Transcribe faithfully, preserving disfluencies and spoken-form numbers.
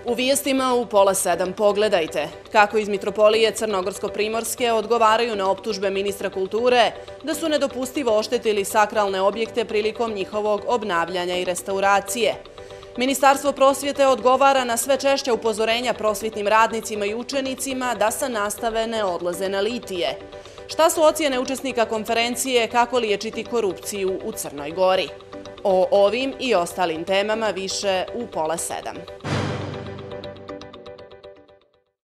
U vijestima u pola sedam pogledajte kako iz Mitropolije Crnogorsko-Primorske odgovaraju na optužbe ministra kulture da su nedopustivo oštetili sakralne objekte prilikom njihovog obnavljanja i restauracije. Ministarstvo prosvjete odgovara na sve češća upozorenja prosvjetnim radnicima i učenicima da sa nastave ne odlaze na litije. Šta su ocjene učesnika konferencije kako liječiti korupciju u Crnoj Gori? O ovim i ostalim temama više u pola sedam.